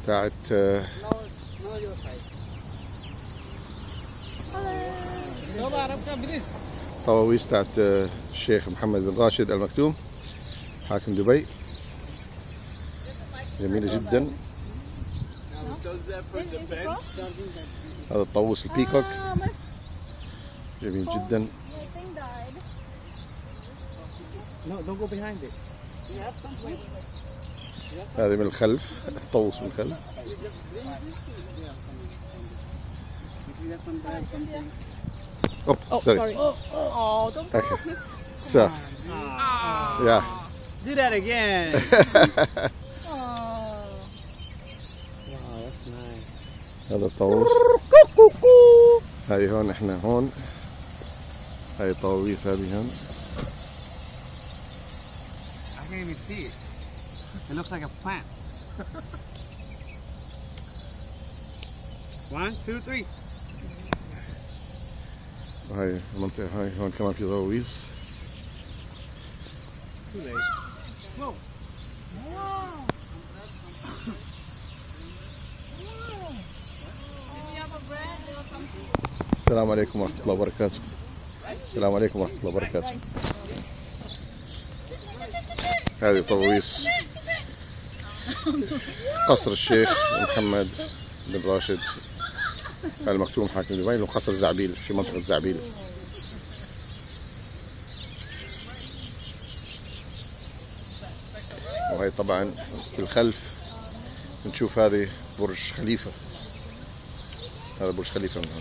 بتاعت طواويس بتاعت الشيخ محمد بن راشد المكتوم حاكم دبي، جميلة جدا. هذا الطاووس البيكوك جميل جدا. هذه من الخلف، الطاووس من الخلف. Oh, sorry. Oh, don't go. Okay. So, yeah. Do that again. Oh. Wow, that's nice. هذا الطاووس. هذه هون، احنا هون. هاي الطواويس هذه هون. I can't even see it. It looks like a plant. 1, 2, 3. هاي المنطقة، هاي هون كمان في طواويس. Too late. Whoa. السلام عليكم ورحمة الله وبركاته. السلام عليكم ورحمة الله وبركاته. هذه طواويس قصر الشيخ محمد بن راشد المكتوم حاكم دبي، قصر زعبيل في منطقة زعبيل. وهي طبعا في الخلف نشوف هذه برج خليفة، هذا برج خليفة من هون.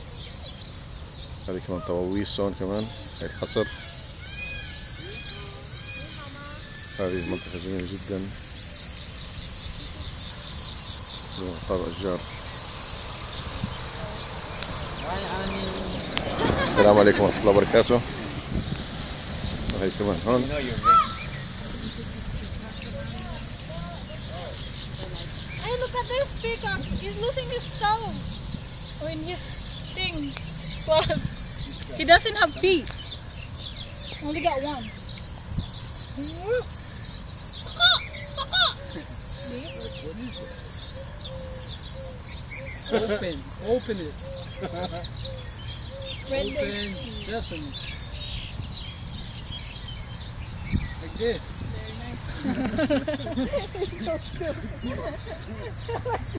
هذه كمان طواويس هون كمان، هي قصر. هذه المنطقة جميلة جدا، مطار أشجار. السلام عليكم ورحمة الله وبركاته. وهي كمان هون. Hey, look at this peacock. He's losing his toes. Or in his thing. Plus, he doesn't have feet. Only got one. Open it. Open sesame. Like this. Very nice.